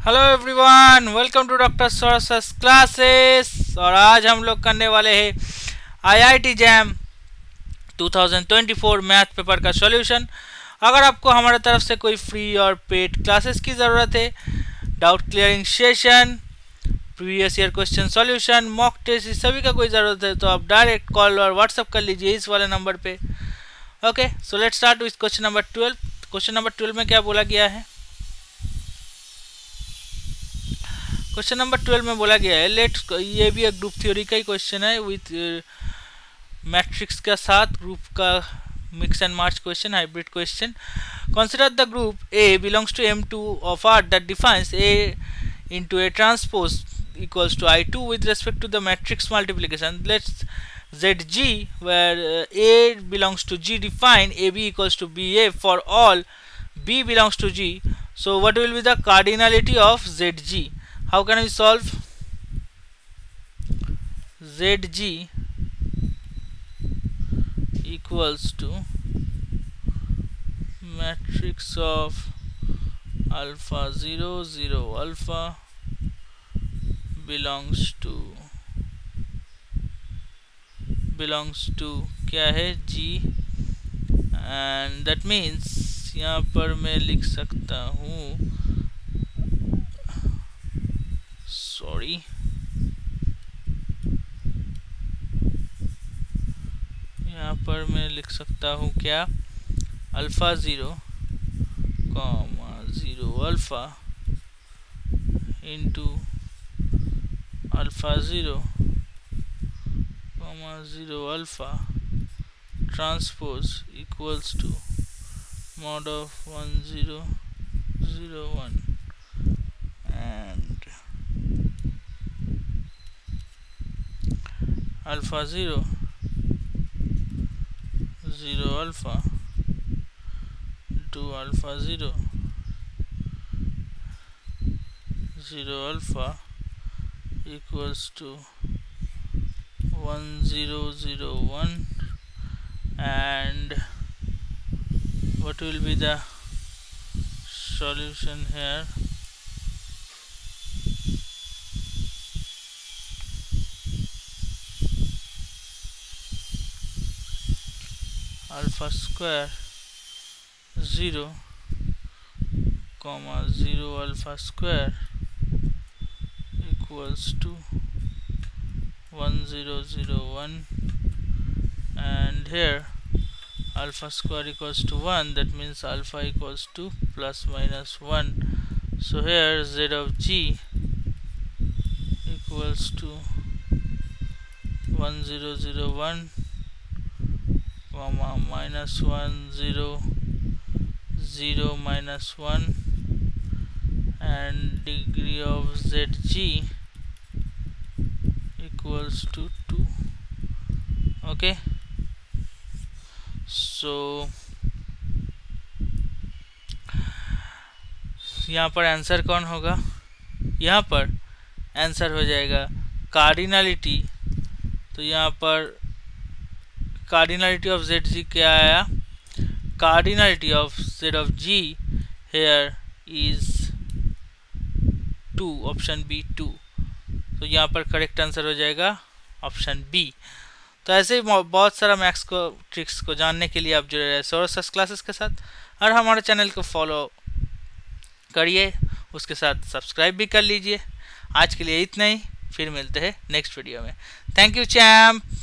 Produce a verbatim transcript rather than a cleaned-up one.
Hello everyone, welcome to doctor सौरस classes. और आज हम लोग करने वाले हैं आईआईटी जैम दो हज़ार चौबीस मैथ पेपर का सॉल्यूशन। अगर आपको हमारे तरफ से कोई फ्री और पेड क्लासेस की ज़रूरत है, doubt clearing session, previous year question solution, mock test, इस सभी का कोई ज़रूरत है तो आप डायरेक्ट कॉल और व्हाट्सअप कर लीजिए इस वाले नंबर पे। Okay, so let's start with question number twelve. Question number twelve में क्या बोला गया है? क्वेश्चन नंबर ट्वेल्व में बोला गया है, लेट, ये भी एक ग्रुप थ्योरी का ही क्वेश्चन है विथ मैट्रिक्स के साथ, ग्रुप का mix and match question, hybrid question. Consider the group A belongs to M two of R that defines A into a transpose equals to I two with respect to the matrix multiplication. Let's Zg where uh, A belongs to G define A B equals to B A for all B belongs to G. So what will be the cardinality of Zg? How can we solve? Zg equals to matrix of alpha zero zero alpha belongs to belongs to क्या है G, and that means यहाँ पर मैं लिख सकता हूँ, sorry यहाँ पर मैं लिख सकता हूँ क्या, alpha zero comma zero alpha into alpha zero comma zero alpha transpose equals to mod of one zero zero one and alpha zero zero alpha two alpha zero zero alpha equals to one zero zero one, and what will be the solution here? Alpha square zero comma zero alpha square equals to one zero zero one, and here alpha square equals to one, that means alpha equals to plus minus one. So here z of g equals to one zero zero one comma minus one zero zero minus one, and degree of zg equals to two. okay, so यहाँ पर answer कौन होगा? यहाँ पर answer हो जाएगा cardinality. तो यहाँ पर कार्डिनलिटी ऑफ जेड जी क्या आया? Cardinality of Z of G here is two, option B two. तो यहाँ पर करेक्ट आंसर हो जाएगा ऑप्शन बी। तो ऐसे ही बहुत सारा मैथ्स को ट्रिक्स को जानने के लिए आप जुड़े रहे सौरस क्लासेस के साथ, और हमारे चैनल को फॉलो करिए, उसके साथ सब्सक्राइब भी कर लीजिए। आज के लिए इतना ही, फिर मिलते हैं नेक्स्ट वीडियो में। Thank you champ.